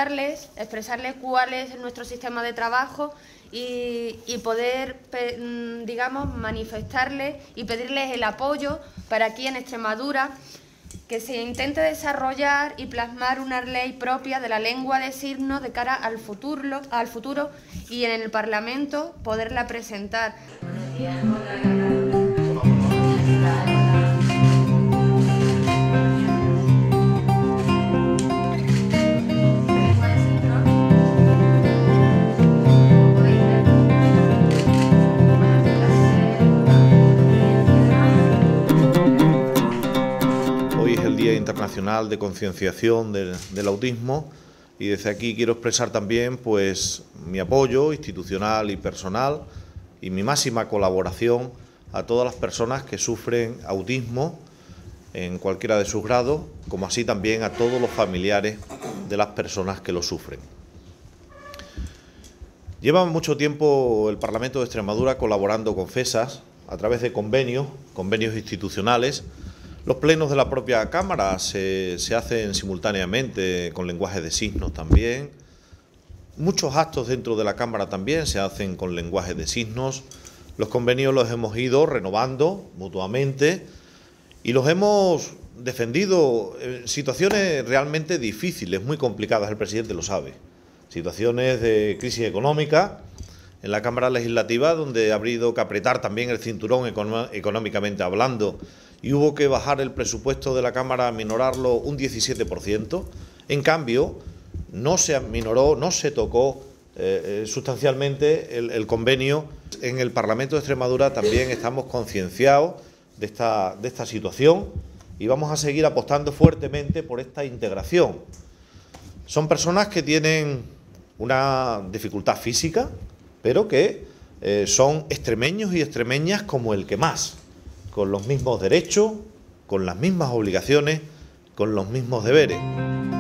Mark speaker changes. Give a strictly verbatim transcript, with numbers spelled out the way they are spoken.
Speaker 1: expresarles, expresarles cuál es nuestro sistema de trabajo y, y poder, digamos, manifestarles y pedirles el apoyo para aquí en Extremadura que se intente desarrollar y plasmar una ley propia de la lengua de signos de cara al futuro, al futuro y en el Parlamento poderla presentar.
Speaker 2: Día Internacional de Concienciación del, del Autismo, y desde aquí quiero expresar también pues mi apoyo institucional y personal y mi máxima colaboración a todas las personas que sufren autismo en cualquiera de sus grados, como así también a todos los familiares de las personas que lo sufren. Lleva mucho tiempo el Parlamento de Extremadura colaborando con FESAS a través de convenios, convenios institucionales. Los plenos de la propia Cámara se, se hacen simultáneamente con lenguaje de signos también. Muchos actos dentro de la Cámara también se hacen con lenguaje de signos. Los convenios los hemos ido renovando mutuamente y los hemos defendido en situaciones realmente difíciles, muy complicadas, el presidente lo sabe. Situaciones de crisis económica en la Cámara Legislativa, donde ha habido que apretar también el cinturón económicamente hablando, y hubo que bajar el presupuesto de la Cámara, minorarlo un diecisiete por ciento. En cambio, no se minoró, no se tocó eh, sustancialmente el, el convenio. En el Parlamento de Extremadura también estamos concienciados de esta, de esta situación y vamos a seguir apostando fuertemente por esta integración. Son personas que tienen una dificultad física, pero que eh, son extremeños y extremeñas como el que más, con los mismos derechos, con las mismas obligaciones, con los mismos deberes.